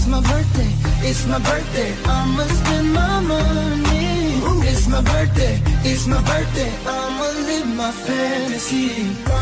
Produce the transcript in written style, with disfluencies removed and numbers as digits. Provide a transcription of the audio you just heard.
my birthday, it's my birthday, I'ma spend my money. It's my birthday, it's my birthday, I'ma live my fantasy.